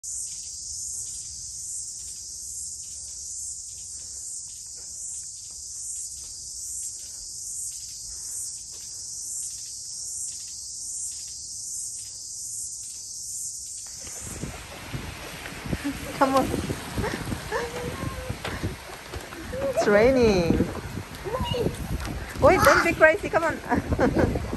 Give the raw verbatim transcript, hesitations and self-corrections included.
Come on. It's raining. Wait, don't be crazy. Come on.